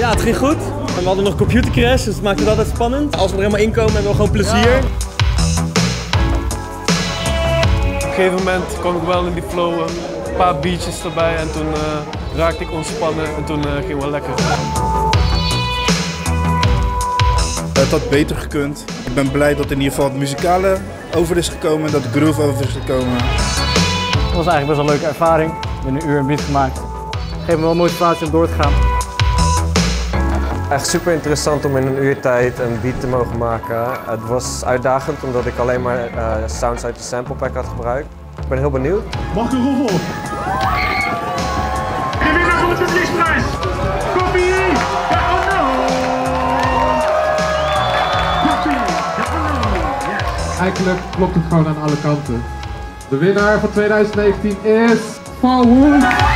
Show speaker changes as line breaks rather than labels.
Ja, het ging goed. En we hadden nog computercrash, dus het maakt het altijd spannend. Als we er helemaal in komen, hebben we gewoon plezier.
Ja. Op een gegeven moment kwam ik wel in die flow, een paar beatjes erbij en toen raakte ik ontspannen en toen ging wel lekker.
Het had beter gekund. Ik ben blij dat in ieder geval het muzikale over is gekomen, dat de groove over is gekomen.
Het was eigenlijk best wel een leuke ervaring. Binnen een uur een beat gemaakt. Geeft me wel motivatie om door te gaan.
Echt super interessant om in een uur tijd een beat te mogen maken. Het was uitdagend omdat ik alleen maar sounds uit de sample pack had gebruikt. Ik ben heel benieuwd.
Mag ik een roffel? De winnaar van de publieksprijs! Koffie! Ja, oh no! Koffie! Ja, oh no! Yes! Eigenlijk klopt het gewoon aan alle kanten. De winnaar van 2019 is Paul Woe.